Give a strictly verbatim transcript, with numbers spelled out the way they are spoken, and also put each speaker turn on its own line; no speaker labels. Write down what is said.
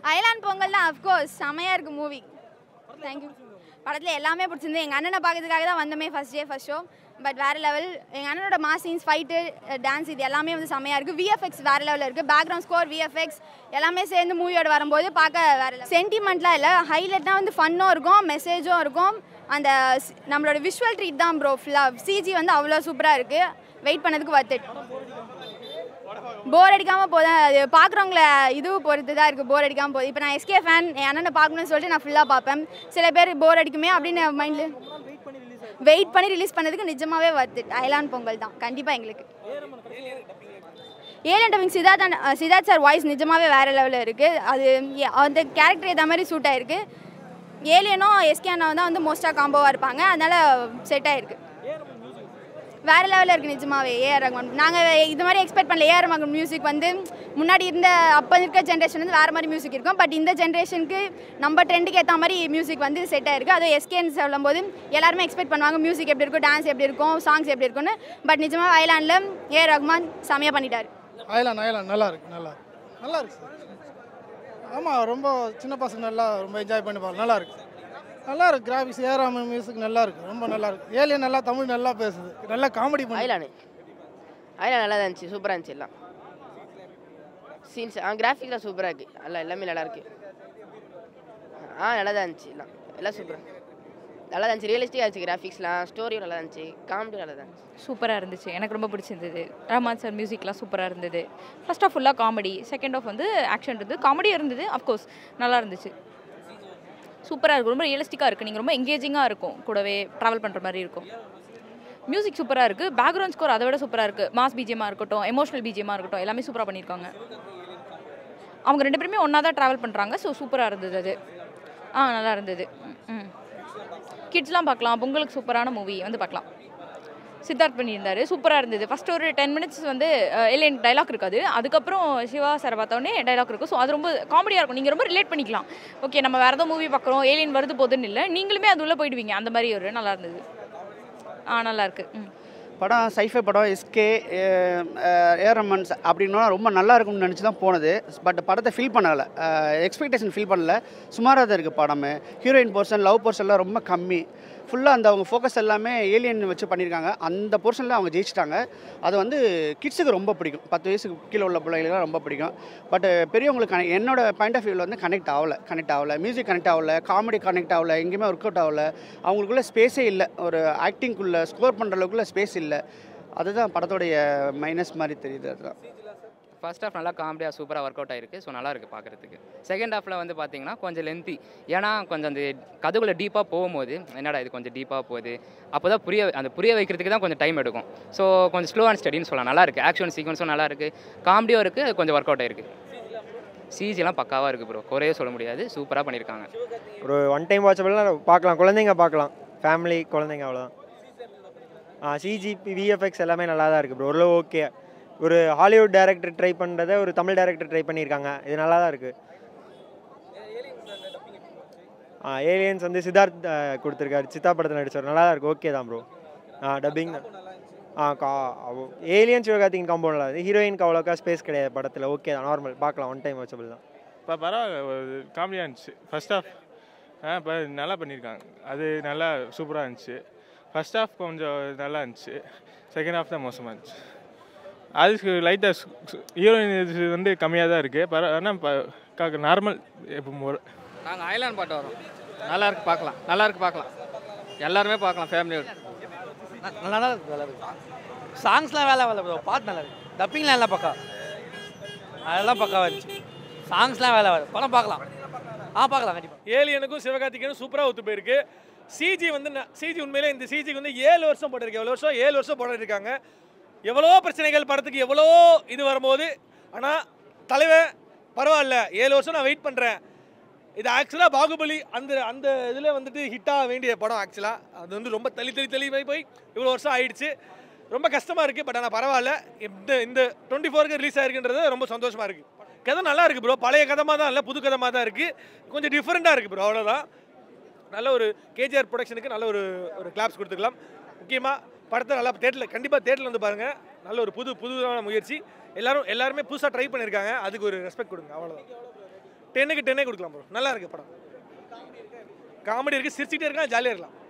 Ayalaan Pongal தான் of course செமையா இருக்கு மூவி. Thank you. படத்துல எல்லாமே பிடிச்சிருந்தது. எங்க அண்ணனை பார்க்கிறதுக்காக தான் வந்தமே first day first show. But வேற லெவல். எங்க அண்ணனோட மாஸ் சீன்ஸ் ஃபைட் டான்ஸ் இது எல்லாமே வந்து செமையா இருக்கு. V F X வேற லெவல்ல இருக்கு. Background score V F X எல்லாமே சேர்ந்து மூவியோட வரும்போது பார்க்க வேற லெவல். சென்டிமெண்ட்லாம் இல்ல. ஹைலைட்னா வந்து ஃபன்னும் இருக்கும், மெசேஜும் இருக்கும். அந்த நம்மளோட விஷுவல் ட்ரீட் தான் ப்ரோ ஃபுல்லா. C G வந்து அவ்வளோ சூப்பரா இருக்கு. வெயிட் பண்ணதுக்கு worth it. போர் அடிக்காம போதா அது பார்க்குறவங்கள இது பொறுத்து தான் இருக்குது. போர் அடிக்காமல் போகுது. இப்போ நான் எஸ்கே ஃபேன் என் அண்ணனை பார்க்கணும்னு சொல்லிட்டு நான் ஃபுல்லாக பார்ப்பேன். சில பேர் போர் அடிக்குமே அப்படின்னு மைண்டில் வெயிட் பண்ணி ரிலீஸ் பண்ணதுக்கு நிஜமாவே வருது. அயலான் பொங்கல் தான் கண்டிப்பாக எங்களுக்கு. Alien dubbing Siddharth Siddharth sir voice நிஜமாவே வேறு லெவலில் இருக்குது. அது அந்த கேரக்டர் ஏற்ற மாதிரி சூட் ஆகிருக்கு. ஏலியனும் எஸ்கே அண்ணா தான் வந்து மோஸ்ட்டாக காம்போவாக இருப்பாங்க. அதனால் செட் ஆகிருக்கு. வேறு லெவலில் இருக்குது நிஜமாவே ஏஆர் ரஹ்மான். நாங்கள் இது மாதிரி எக்ஸ்பெக்ட் பண்ணல. ஏஆர் ரஹ்மான் மியூசிக் வந்து முன்னாடி இருந்த அப்போ இருக்க ஜென்ரேஷன் வந்து வேறு மாதிரி மியூசிக் இருக்கும். பட் இந்த ஜென்ரேஷனுக்கு நம்ம ட்ரெண்டுக்கு ஏற்ற மாதிரி மியூசிக் வந்து செட் ஆகிருக்கு. அதுவும் எஸ்கேன்னு சொல்லும் போது எல்லாருமே எக்ஸ்பெக்ட் பண்ணுவாங்க மியூசிக் எப்படி இருக்கும், டான்ஸ் எப்படி இருக்கும், சாங்ஸ் எப்படி இருக்கும்னு. பட் நிஜமாக அயலானில் ஏஆர் ரஹ்மான் செமையாக பண்ணிட்டார்.
அயலான் அயலான் நல்லா இருக்கு. நல்லா நல்லா இருக்கு சார். ஆமாம், ரொம்ப சின்ன பசங்க நல்லா ரொம்ப என்ஜாய் பண்ணி பாருங்க. நல்லா இருக்கு. நல்லா இருக்கு. கிராஃபிக்ஸ் ஏறாம மியூசிக் நல்லா இருக்கு. ரொம்ப நல்லா இருக்கு. ஏலியன் நல்லா தமிழ் நல்லா பேசுது. நல்லா காமெடி பண்ணி.
அயலான் அயலான் நல்லா இருந்துச்சு. சூப்பராக இருந்துச்சு. எல்லாம் சீன்ஸ் ஆ கிராஃபிக்லாம் சூப்பராக இருக்குது. எல்லாம் எல்லாமே நல்லா இருக்கு. ஆ நல்லா தான் இருந்துச்சு. எல்லாம் எல்லாம் சூப்பராக நல்லா தான் இருந்துச்சு. ரியலிஸ்டிக்காக இருந்துச்சு. கிராஃபிக்ஸ்லாம் ஸ்டோரியும் நல்லா இருந்துச்சு. காமெடி நல்லா தான் இருந்துச்சு.
சூப்பராக இருந்துச்சு. எனக்கு ரொம்ப பிடிச்சிருந்தது. ரஹ்மான் சார் மியூசிக்லாம் சூப்பராக இருந்தது. ஃபர்ஸ்ட் ஆஃப் ஃபுல்லாக காமெடி, செகண்ட் ஆஃப் வந்து ஆக்ஷன் இருந்தது, காமெடியும் இருந்தது. அஃப்கோர்ஸ் நல்லா இருந்துச்சு. சூப்பராக இருக்கும். ரொம்ப ரியலிஸ்டிக்காக இருக்குது. நீங்கள் ரொம்ப எங்கேஜிங்காக இருக்கும். கூடவே ட்ராவல் பண்ணுற மாதிரி இருக்கும். மியூசிக் சூப்பராக இருக்குது. பேக்ரவுண்ட் ஸ்கோர் அதை விட சூப்பராக இருக்குது. மாஸ் பிஜிஎம்மாக இருக்கட்டும், எமோஷனல் பிஜிஎம்மாக இருக்கட்டும், எல்லாமே சூப்பராக பண்ணியிருக்காங்க. அவங்க ரெண்டு பேருமே ஒன்றா தான் ட்ராவல் பண்ணுறாங்க. ஸோ சூப்பராக இருந்தது அது. ஆ நல்லா இருந்தது. ம் கிட்ஸ்லாம் பார்க்கலாம். பொங்கலுக்கு சூப்பரான மூவி வந்து பார்க்கலாம். சித்தார்த் பண்ணியிருந்தார். சூப்பராக இருந்தது. ஃபஸ்ட்டு ஒரு டென் மினிட்ஸ் வந்து ஏலியன் டைலாக் இருக்காது. அதுக்கப்புறம் சிவா சார் பார்த்தோன்னே டைலாக் இருக்கும். ஸோ அது ரொம்ப காமெடியாக இருக்கும். நீங்கள் ரொம்ப ரிலேட் பண்ணிக்கலாம். ஓகே நம்ம வேறு ஏதோ மூவி பார்க்குறோம், ஏலியன் வருது போதுன்னு இல்லை, நீங்களுமே அது உள்ளே போயிடுவீங்க. அந்த மாதிரி ஒரு நல்லா இருந்தது. ஆ நல்லாயிருக்கு. ம்
படம் சைஃபை படம் எஸ்கே ஏஆர் ரஹ்மான் அப்படின்னா ரொம்ப நல்லா இருக்கும்னு நினச்சி தான் போனது. பட் படத்தை ஃபீல் பண்ணலை. எக்ஸ்பெக்டேஷன் ஃபீல் பண்ணல. சுமாராக தான் இருக்குது படம். ஹீரோயின் போர்ஷன், லவ் போர்ஷன்லாம் ரொம்ப கம்மி. ஃபுல்லாக அந்த அவங்க ஃபோக்கஸ் எல்லாமே ஏலியன் வச்சு பண்ணியிருக்காங்க. அந்த போர்ஷனில் அவங்க ஜெயிச்சிட்டாங்க. அது வந்து கிட்ஸுக்கு ரொம்ப பிடிக்கும். பத்து வயசுக்கு கீழே உள்ள பிள்ளைகளுக்கு ரொம்ப பிடிக்கும். பட் பெரியவங்களுக்கு என்னோட பாயிண்ட் ஆஃப் வியூவில் வந்து கனெக்ட் ஆகலை கனெக்ட் ஆகலை மியூசிக் கனெக்ட் ஆகலை, காமெடி கனெக்ட் ஆகலை, எங்கேயுமே ஒர்க் அவுட் ஆகலை. அவங்களுக்குள்ள ஸ்பேஸே இல்லை. ஒரு ஆக்டிங்குள்ளே ஸ்கோர் பண்ணுற அளவுக்குள்ள ஸ்பேஸ் இல்லை. அதுதான் படத்தோடைய மைனஸ் மாதிரி தெரியுது. அதுதான்
ஃபர்ஸ்ட் ஹாஃப் நல்லா காமெடியாக சூப்பராக ஒர்க் அவுட் ஆகிருக்கு. ஸோ நல்லா இருக்குது பார்க்குறதுக்கு. செகண்ட் ஹாஃபில் வந்து பார்த்தீங்கன்னா கொஞ்சம் லென்த்தி. ஏன்னா கொஞ்சம் அந்த கதைக்குள்ளே டீப்பாக போகும்போது என்னடா இது கொஞ்சம் டீப்பாக போகுது, அப்போ தான் புரிய அந்த புரிய வைக்கிறதுக்கு தான் கொஞ்சம் டைம் எடுக்கும். ஸோ கொஞ்சம் ஸ்லோ அண்ட் ஸ்டடின்னு சொல்லலாம். நல்லா இருக்குது. ஆக்ஷன் சீக்வன்ஸும் நல்லா இருக்குது, காமெடியும் இருக்குது, அது கொஞ்சம் ஒர்க் அவுட் ஆகிருக்கு. சிஜிலாம் பக்காவாக இருக்குது ப்ரோ, குறையே சொல்ல முடியாது. சூப்பராக பண்ணியிருக்காங்க.
ஒரு ஒன் டைம் வாட்சபிள்லாம் பார்க்கலாம். குழந்தைங்க பார்க்கலாம். ஃபேமிலி குழந்தைங்க அவ்வளோதான். ஆ சிஜி விஎஃப்எக்ஸ் எல்லாமே நல்லா தான் இருக்குது ப்ரோ. ஓரளவு ஓகே. ஒரு ஹாலிவுட் டைரக்டர் ட்ரை பண்ணுறதை ஒரு தமிழ் டைரக்டர் ட்ரை பண்ணியிருக்காங்க. இது நல்லா தான் இருக்குது. ஆ ஏலியன்ஸ் வந்து சித்தார்த் கொடுத்துருக்காரு. சித்தா படத்தில் நடிச்சார். நல்லா தான் இருக்குது. ஓகே தான் ப்ரோ. ஆ டப்பிங் ஆ கா ஏலியன் சிவகார்த்திகேயன் காம்போ நல்லா இருக்குது. ஹீரோயினுக்கு அவ்வளோக்கா ஸ்பேஸ் கிடையாது படத்தில். ஓகே தான், நார்மல் பார்க்கலாம். ஒன் டைம் வாட்சபிள் தான்.
இப்போ பரவாயில்ல, காமெடியாக இருந்துச்சு. ஃபர்ஸ்ட் ஹாஃப் ஆ இப்போ நல்லா பண்ணியிருக்காங்க. அது நல்லா சூப்பராக இருந்துச்சு. ஃபர்ஸ்ட் ஹாஃப் கொஞ்சம் நல்லா இருந்துச்சு. செகண்ட் ஹாஃப் தான் மோசமாக இருந்துச்சு. அதுக்கு லைட்டாக ஹீரோயின் இது வந்து கம்மியாக தான் இருக்குது. பர ஆனால் நார்மல் இப்போ
நாங்கள் அயலான் பாட்டு வரோம். நல்லா இருக்கு பார்க்கலாம். நல்லா இருக்கு பார்க்கலாம். எல்லாருமே பார்க்கலாம் ஃபேமிலியோட.
நல்லா இருக்கு. நல்லா இருக்கு. சாங்ஸ்லாம் வேலை வேலை பாட்டு நல்லா இருக்கு. டப்பிங்லாம் எல்லாம் பக்கா. அதெல்லாம் பக்காவாக இருந்துச்சு. சாங்ஸ்லாம் வேலை வேலை. படம் பார்க்கலாம். ஆ பார்க்கலாம் கண்டிப்பாக.
ஏலியனுக்கும் சிவகார்த்திகேயனுக்கும் சூப்பராக ஒத்து போயிருக்கு. சிஜி வந்து சிஜி உண்மையிலே இந்த சிஜிக்கு வந்து ஏழு வருஷம் போட்டிருக்கு. எவ்வளோ வருஷம் ஏழு வருஷம் போட்டிருக்காங்க. எவ்வளோ பிரச்சனைகள் படத்துக்கு எவ்வளோ இது வரும்போது, ஆனால் தலைவன் பரவாயில்ல, ஏழு வருஷம் நான் வெயிட் பண்ணுறேன். இது ஆக்சுவலாக பாகுபலி அந்த அந்த இதில் வந்துட்டு ஹிட்டாக வேண்டிய படம். ஆக்சுவலாக அது வந்து ரொம்ப தள்ளி தள்ளி தள்ளி போய் போய் இவ்வளோ வருஷம் ஆயிடுச்சு. ரொம்ப கஷ்டமாக இருக்குது. பட் ஆனால் பரவாயில்ல, இந்த இந்த டுவெண்ட்டி ஃபோருக்கு ரிலீஸ் ஆகிருக்குன்றது ரொம்ப சந்தோஷமாக இருக்குது. கதை நல்லா இருக்குது ப்ரோ. பழைய கதமாக தான் இல்லை, புது கதமாக தான் இருக்குது. கொஞ்சம் டிஃப்ரெண்ட்டாக இருக்குது ப்ரோ, அவ்வளோதான். நல்ல ஒரு கேஜிஆர் ப்ரொடக்ஷனுக்கு நல்ல ஒரு ஒரு கிளாப்ஸ் கொடுத்துக்கலாம். முக்கியமாக படத்தை நல்லா தேட்டரில் கண்டிப்பாக தேட்டரில் வந்து பாருங்கள். நல்ல ஒரு புது புதுவான முயற்சி. எல்லாரும் எல்லாருமே புதுசாக ட்ரை பண்ணியிருக்காங்க. அதுக்கு ஒரு ரெஸ்பெக்ட் கொடுங்க, அவ்வளோதான். டென்னுக்கு டென்னே கொடுக்கலாம் ப்ரோ. நல்லா இருக்குது படம். காமெடி இருக்குது, சிரிச்சுட்டே இருக்கலாம், ஜாலியாக இருக்கலாம்.